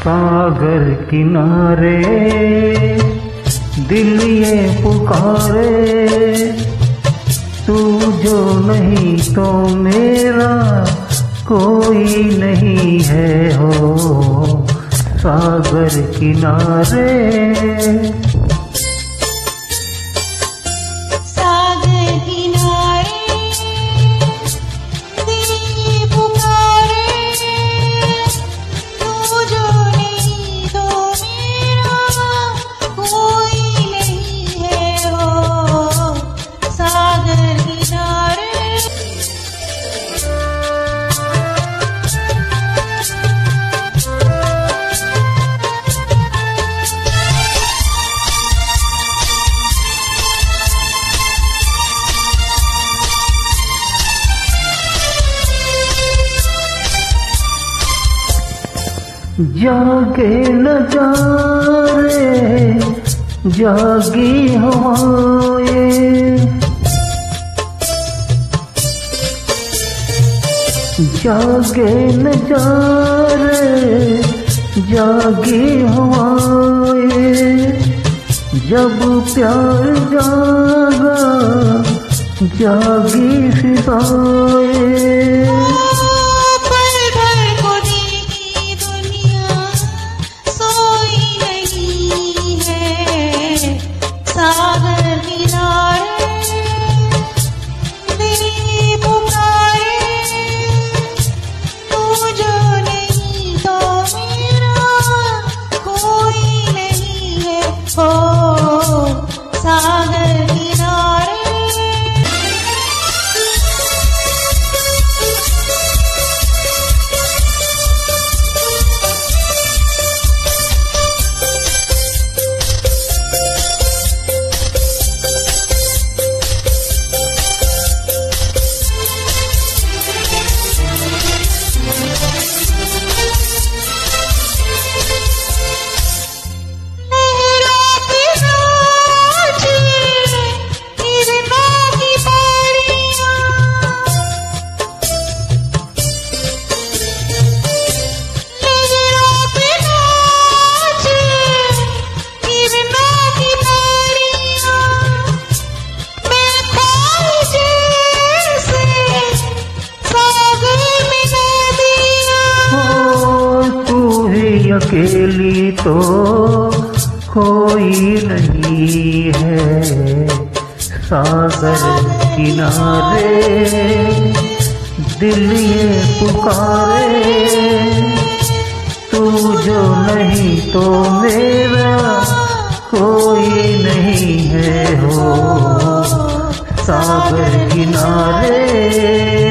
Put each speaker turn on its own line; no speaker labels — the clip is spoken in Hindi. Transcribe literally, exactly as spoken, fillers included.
सागर किनारे दिल ये पुकारे, तू जो नहीं तो मेरा कोई नहीं है हो सागर किनारे। जागे नजारे जागी हवाएं, जागे नजारे जागी हवाएं, जब प्यार जागा जागी फिजाएं।
सागर किनारे दिल पुकारे, तू जो नहीं तो मेरा कोई नहीं है हो सागर किनारे।
अकेली तो कोई नहीं है सागर किनारे, दिल ये पुकारे, तू जो नहीं तो मेरा कोई नहीं है हो सागर किनारे।